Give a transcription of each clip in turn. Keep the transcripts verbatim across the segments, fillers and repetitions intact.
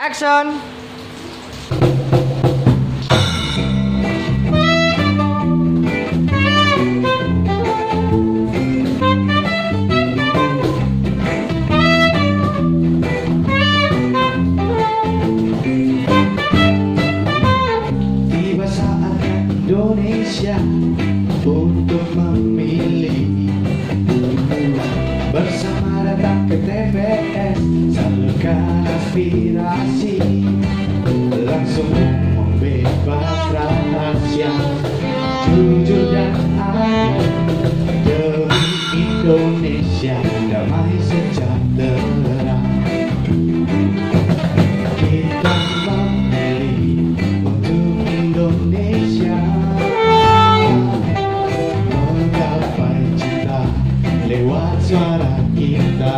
Action. Tiba saatnya Indonesia untuk memilih, bersama datang ke T P S, salurkan aspirasi, langsung membebas rahasia, jujur dan adil demi Indonesia damai sejahtera. Kita memilih untuk Indonesia, menggapai cita lewat suara kita.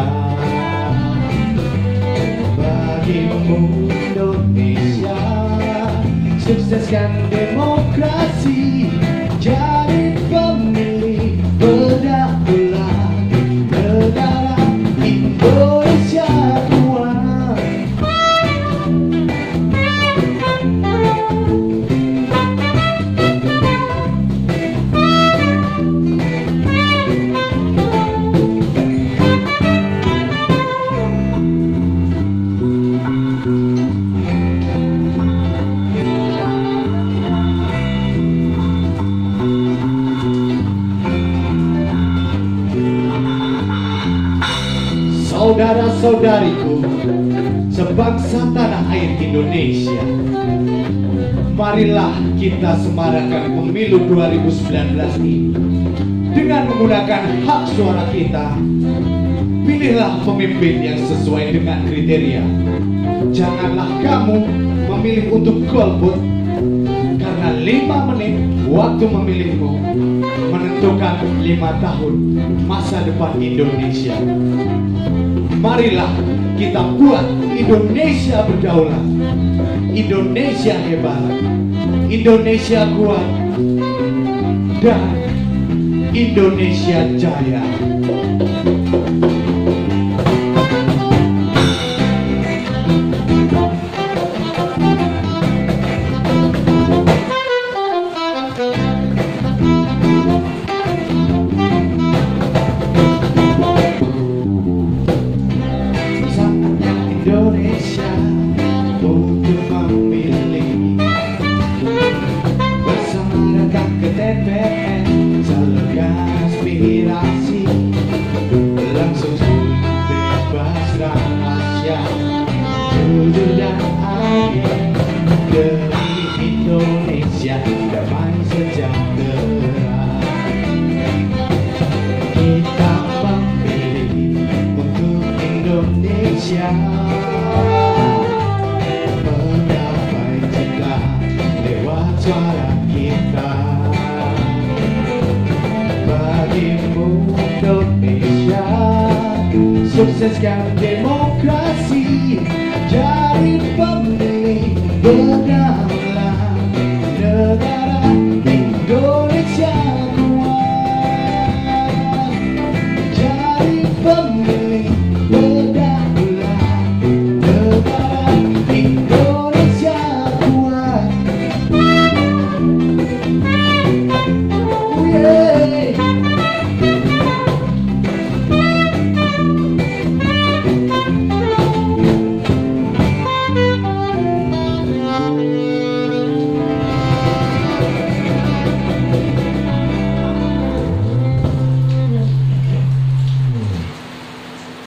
Bagimu Indonesia, sukseskan demokrasi, jadi pemilih berdaulat negara Indonesia kuat. Saudara-saudariku, sebangsa tanah air Indonesia, marilah kita semarakkan pemilu dua ribu sembilan belas ini dengan menggunakan hak suara kita. Pilihlah pemimpin yang sesuai dengan kriteria. Janganlah kamu memilih untuk golput, karena lima menit waktu memilihmu menentukan lima tahun masa depan Indonesia. Marilah kita buat Indonesia berdaulat, Indonesia hebat, Indonesia kuat, dan Indonesia jaya. Indonesia untuk memilih, bersama datang ke T P S, salurkan aspirasi, langsung bebas rahasia, jujur dan adil demi Indonesia damai sejahtera. Kita memilih untuk Indonesia, menggapai cita lewat suara kita. Bagimu Indonesia, sukseskan